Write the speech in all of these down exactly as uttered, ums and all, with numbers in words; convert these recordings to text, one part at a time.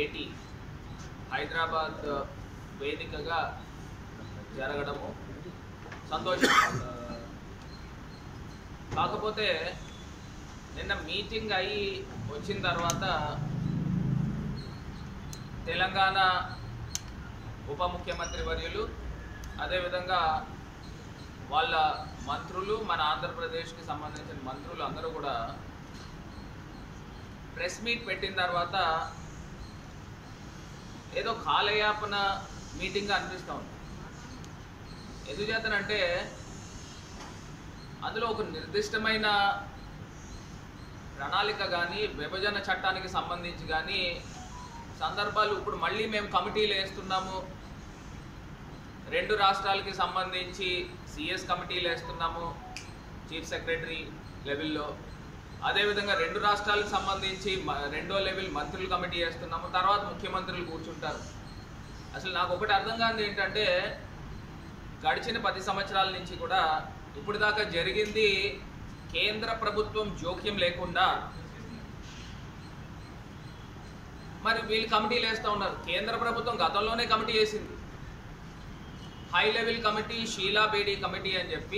భేటీ హైదరాబాద్ వేదికగా జరగడము సంతోషం. కాకపోతే నిన్న మీటింగ్ అయ్యి వచ్చిన తర్వాత తెలంగాణ ఉప ముఖ్యమంత్రి వర్యులు అదేవిధంగా వాళ్ళ మంత్రులు మన ఆంధ్రప్రదేశ్కి సంబంధించిన మంత్రులు అందరూ కూడా ప్రెస్ మీట్ పెట్టిన తర్వాత ఏదో కాలయాపన మీటింగ్గా అనిపిస్తూ ఉంది. ఎందుచేతనంటే అందులో ఒక నిర్దిష్టమైన ప్రణాళిక కానీ విభజన చట్టానికి సంబంధించి కానీ సందర్భాలు ఇప్పుడు మళ్ళీ మేము కమిటీలు వేస్తున్నాము, రెండు రాష్ట్రాలకి సంబంధించి సిఎస్ కమిటీలు వేస్తున్నాము చీఫ్ సెక్రటరీ లెవెల్లో, అదేవిధంగా రెండు రాష్ట్రాలకు సంబంధించి రెండో లెవెల్ మంత్రుల కమిటీ వేస్తున్నాము, తర్వాత ముఖ్యమంత్రులు కూర్చుంటారు. అసలు నాకు ఒకటి అర్థం కానిది ఏంటంటే గడిచిన పది సంవత్సరాల నుంచి కూడా ఇప్పుడు దాకా జరిగింది కేంద్ర ప్రభుత్వం జోక్యం లేకుండా మరి వీళ్ళు కమిటీలు వేస్తూ ఉన్నారు. కేంద్ర ప్రభుత్వం గతంలోనే కమిటీ వేసింది, high level committee, Sheela Bedi committee అని చెప్పి.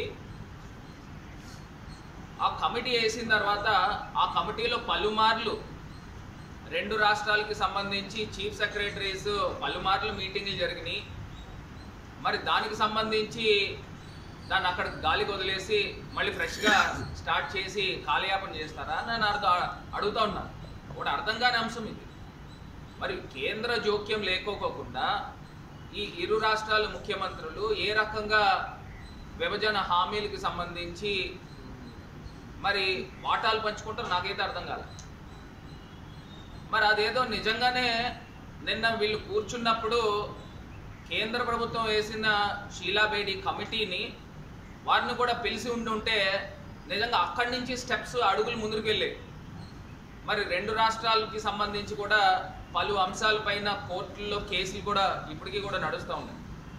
ఆ కమిటీ వేసిన తర్వాత ఆ కమిటీలో పలుమార్లు రెండు రాష్ట్రాలకి సంబంధించి చీఫ్ సెక్రటరీస్ పలుమార్లు మీటింగ్లు జరిగినాయి. మరి దానికి సంబంధించి దాన్ని అక్కడ గాలికి వదిలేసి మళ్ళీ ఫ్రెష్గా స్టార్ట్ చేసి కాలయాపన చేస్తారా నేను అర్థం అడుగుతా ఉన్నా. ఒకటి అర్థం కాని అంశం ఇది. మరి కేంద్ర జోక్యం లేకోకుండా ఈ ఇరు రాష్ట్రాల ముఖ్యమంత్రులు ఏ రకంగా విభజన హామీలకు సంబంధించి మరి వాటాలు పంచుకుంటారో నాకైతే అర్థం కాదు. మరి అదేదో నిజంగానే నిన్న వీళ్ళు కూర్చున్నప్పుడు కేంద్ర ప్రభుత్వం వేసిన షీలా బేడీ కమిటీని వారిని కూడా పిలిచి ఉండుంటే నిజంగా అక్కడి నుంచి స్టెప్స్ అడుగులు ముందుకు వెళ్ళే. మరి రెండు రాష్ట్రాలకి సంబంధించి కూడా పలు అంశాలపైన కోర్టుల్లో కేసులు కూడా ఇప్పటికీ కూడా నడుస్తూ ఉన్నాయి.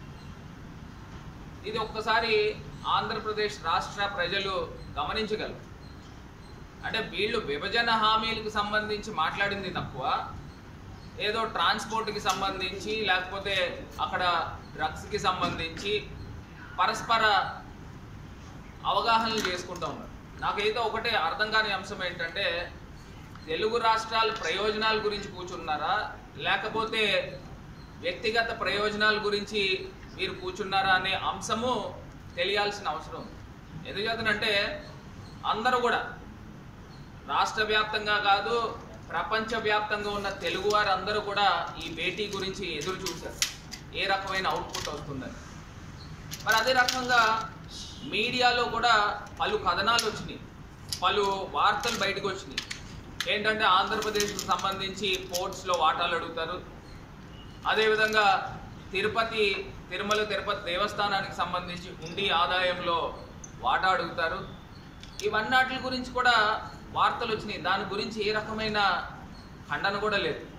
ఇది ఒక్కసారి ఆంధ్రప్రదేశ్ రాష్ట్ర ప్రజలు గమనించగలరు. అంటే వీళ్ళు విభజన హామీలకు సంబంధించి మాట్లాడింది తక్కువ, ఏదో ట్రాన్స్పోర్ట్కి సంబంధించి లేకపోతే అక్కడ డ్రగ్స్కి సంబంధించి పరస్పర అవగాహనలు చేసుకుంటూ ఉన్నారు. నాకైతే ఒకటే అర్థం కాని అంశం ఏంటంటే తెలుగు రాష్ట్రాల ప్రయోజనాల గురించి కూర్చున్నారా లేకపోతే వ్యక్తిగత ప్రయోజనాల గురించి మీరు కూర్చున్నారా అనే అంశము తెలియాల్సిన అవసరం ఉంది. ఎందుచేతనంటే అందరూ కూడా రాష్ట్ర వ్యాప్తంగా కాదు ప్రపంచవ్యాప్తంగా ఉన్న తెలుగు వారు అందరూ కూడా ఈ భేటీ గురించి ఎదురు చూశారు, ఏ రకమైన అవుట్పుట్ వస్తుందని. మరి అదే రకంగా మీడియాలో కూడా పలు కథనాలు వచ్చినాయి, పలు వార్తలు బయటకు వచ్చినాయి. ఏంటంటే ఆంధ్రప్రదేశ్కి సంబంధించి పోర్ట్స్లో వాటాలు అడుగుతారు, అదేవిధంగా తిరుపతి తిరుమల తిరుపతి దేవస్థానానికి సంబంధించి హుండీ ఆదాయంలో వాటా అడుగుతారు. ఇవన్నిటి గురించి కూడా వార్తలు వచ్చినాయి. దాని గురించి ఏ రకమైన ఖండన కూడా లేదు.